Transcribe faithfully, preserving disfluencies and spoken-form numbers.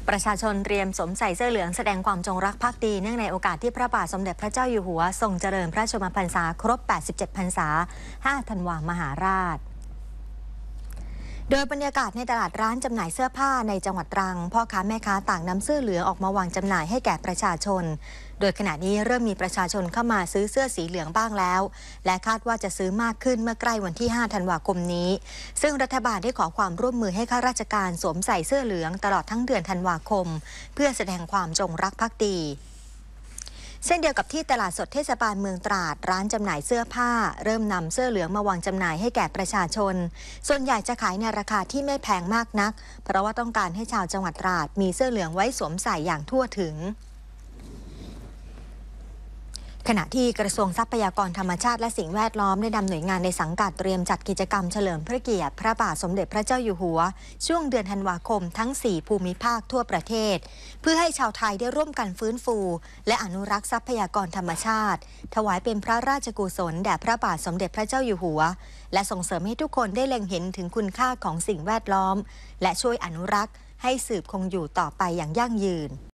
ประชาชนเตรียมสวมใส่เสื้อเหลืองแสดงความจงรักภักดีเนื่องในโอกาสที่พระบาทสมเด็จพระเจ้าอยู่หัวทรงเจริญพระชนมพรรษาครบ แปดสิบเจ็ด พรรษา ห้า ธันวามหาราช โดยบรรยากาศในตลาดร้านจำหน่ายเสื้อผ้าในจังหวัดตรังพ่อค้าแม่ค้าต่างนำเสื้อเหลืองออกมาวางจำหน่ายให้แก่ประชาชนโดยขณะนี้เริ่มมีประชาชนเข้ามาซื้อเสื้อสีเหลืองบ้างแล้วและคาดว่าจะซื้อมากขึ้นเมื่อใกล้วันที่ ห้า ธันวาคมนี้ซึ่งรัฐบาลได้ขอความร่วมมือให้ข้าราชการสวมใส่เสื้อเหลืองตลอดทั้งเดือนธันวาคมเพื่อแสดงความจงรักภักดีเช่นเดียวกับที่ตลาดสดเทศบาลเมืองตราดร้านจำหน่ายเสื้อผ้าเริ่มนำเสื้อเหลืองมาวางจำหน่ายให้แก่ประชาชนส่วนใหญ่จะขายในราคาที่ไม่แพงมากนักเพราะว่าต้องการให้ชาวจังหวัดตราดมีเสื้อเหลืองไว้สวมใส่อย่างทั่วถึงขณะที่กระทรวงทรัพยากรธรรมชาติและสิ่งแวดล้อมได้นำหน่วยงานในสังกัดเตรียมจัดกิจกรรมเฉลิมพระเกียรติพระบาทสมเด็จพระเจ้าอยู่หัวช่วงเดือนธันวาคมทั้ง สี่ ภูมิภาคทั่วประเทศเพื่อให้ชาวไทยได้ร่วมกันฟื้นฟูและอนุรักษ์ทรัพยากรธรรมชาติถวายเป็นพระราชกุศลแด่พระบาทสมเด็จพระเจ้าอยู่หัวและส่งเสริมให้ทุกคนได้เล็งเห็นถึงคุณค่าของสิ่งแวดล้อมและช่วยอนุรักษ์ให้สืบคงอยู่ต่อไปอย่างยั่งยืน